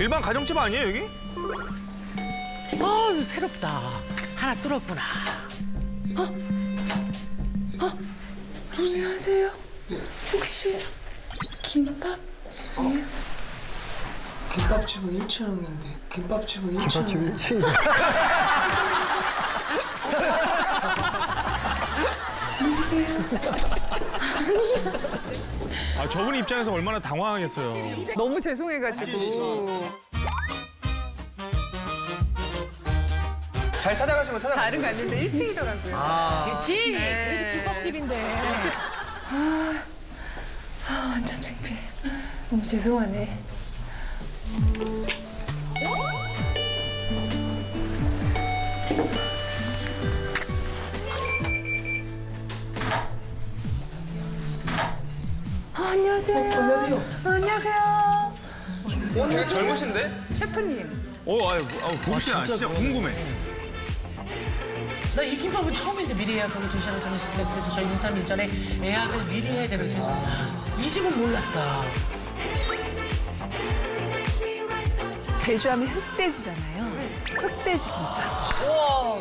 일반 가정집 아니에요, 여기? 새롭다. 하나 뚫었구나. 안녕하세요. 혹시 김밥집이에요? 김밥집은 1층인데 김밥집은 1층. 김밥집 1층. 아, 저분 입장에서 얼마나 당황하겠어요. 너무 죄송해가지고. 잘 찾아가시면 찾아가세요. 다른 갔는데 1층이더라고요. 그렇지. 그래도 김밥집인데. 완전 창피해. 너무 죄송하네. 안녕하세요. 안녕하세요. 안녕하세요. 되게 젊으신데? 셰프님. 봅시다. 진짜 궁금해. 나 이 김밥은 처음인데 미리 예약하고 도시락을 정했을 때 그래서 저희 3일 전에 예약을 미리 해야 되는 죄송합니다. 이 집은 몰랐다. 제주하면 흑돼지잖아요. 흑돼지 김밥. 우와.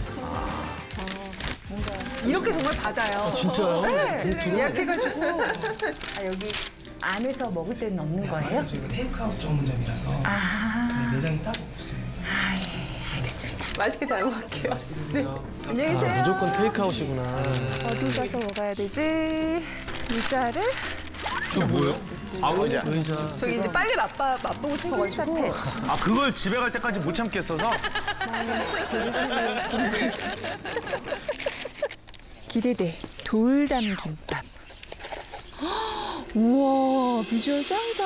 이렇게 정말 받아요. 진짜요? 네. 예약해가지고. 여기 안에서 먹을 때는 없는 거예요? 저희가 테이크아웃 전문점이라서 매장이 따로 없어요. 맛있게 잘 먹을게요. 안녕히 아, 계세요. 무조건 테이크아웃이구나. 어디 가서 먹어야 되지? 의자를? 저 뭐예요? 의자. 의자. 저기 이제 빨리 맛보고 싶어가지고. 아, 그걸 집에 갈 때까지 못 참겠어서? 기대돼. 돌담 김밥. 우와, 비주얼 짱이다.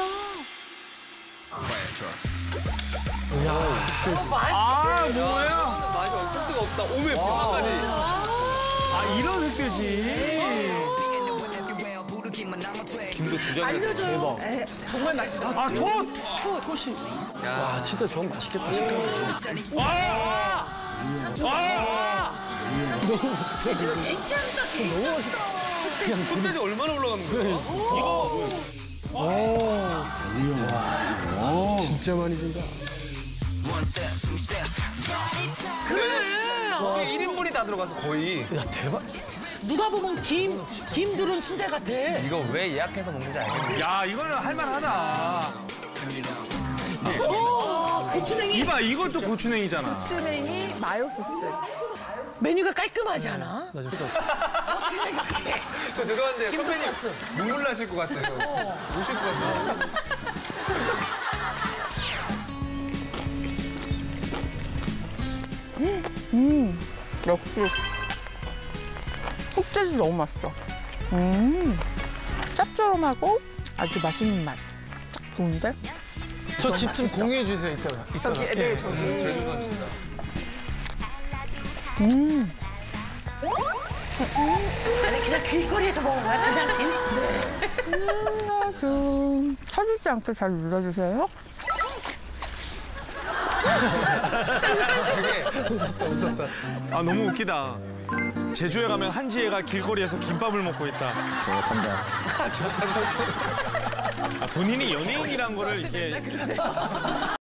아, 뭐예요? 맛이 없을 수가 없다. 오메 비만까지. 아, 이런 흑돼지. 김도 두 장이나. 대박. 정말 맛있어. 아, 토스! 와, 진짜 전 맛있겠다. 식감이. 제주도 괜찮다. 흑돼지 얼마나 올라가는 거야? 진짜 많이 준다. 이게 1인분이 다 들어가서 거의. 야, 대박. 누가 보면 김두른 순대 같아. 이거 왜 예약해서 먹는지 알겠네. 야, 이거는 할만하다. 고추냉이. 이봐, 이것도 고추냉이잖아. 고추냉이 마요 소스. 메뉴가 깔끔하지 않아? 나 지금 어떻게 생각해? 저 죄송한데 선배님 눈물 나실 것 같아요. 우실 것 같아요. 역시 흑돼지 너무 맛있어. 짭조름하고 아주 맛있는 맛. 딱 좋은데? 저 집 좀 공유해 주세요, 이따가. 저기, 네, 저기. 제주도는 진짜. 아니 그냥 길거리에서 먹어야 그냥 좀 터지지 않게 잘 눌러주세요. 웃었다. 아, 너무 웃기다. 제주에 가면 한지혜가 길거리에서 김밥을 먹고 있다. 저 본인이 연예인이란 거를 이렇게